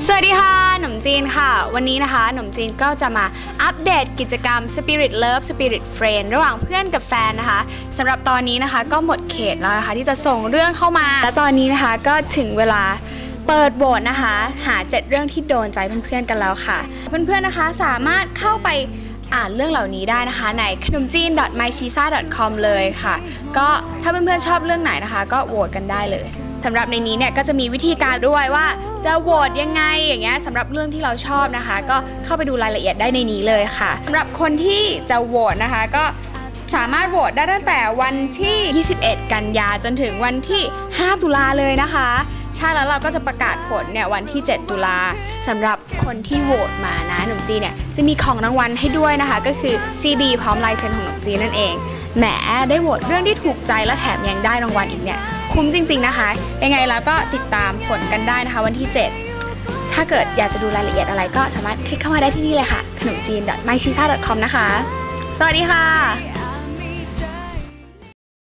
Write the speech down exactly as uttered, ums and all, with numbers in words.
สวัสดีค่ะหนมจีนค่ะวันนี้นะคะหนมจีนก็จะมาอัปเดตกิจกรรม Spirit Love Spirit Friend ระหว่างเพื่อนกับแฟนนะคะสำหรับตอนนี้นะคะก็หมดเขตแล้วนะคะที่จะส่งเรื่องเข้ามาและตอนนี้นะคะก็ถึงเวลาเปิดโหวตนะคะหาเจ็ดเรื่องที่โดนใจเพื่อนๆกันแล้วค่ะเพื่อนๆนะคะสามารถเข้าไปอ่านเรื่องเหล่านี้ได้นะคะในขนมจีน ดอท ไมชีซ่า ดอท คอม เลยค่ะก็ถ้าเพื่อนๆชอบเรื่องไหนนะคะก็โหวตกันได้เลยสำหรับในนี้เนี่ยก็จะมีวิธีการด้วยว่าจะโหวตยังไงอย่างเงี้ยสำหรับเรื่องที่เราชอบนะคะก็เข้าไปดูรายละเอียดได้ในนี้เลยค่ะสำหรับคนที่จะโหวตนะคะก็สามารถโหวตได้ตั้งแต่วันที่ยี่สิบเอ็ดกันยาจนถึงวันที่ห้าตุลาเลยนะคะใช่แล้วเราก็จะประกาศผลเนี่ยวันที่เจ็ดตุลาสำหรับคนที่โหวตมานะหนุ่มจีเนี่ยจะมีของรางวัลให้ด้วยนะคะก็คือซีดีพร้อมลายเซ็นของหนุ่มจีนั่นเองแหมได้โหวตเรื่องที่ถูกใจและแถมยังได้รางวัลอีกเนี่ยคุ้มจริงๆนะคะยังไงแล้วก็ติดตามผลกันได้นะคะวันที่เจ็ดถ้าเกิดอยากจะดูรายละเอียดอะไรก็สามารถคลิกเข้ามาได้ที่นี่เลยค่ะขนมจีน ดอท ไมชีซ่า ดอท คอม นะคะสวัสดีค่ะ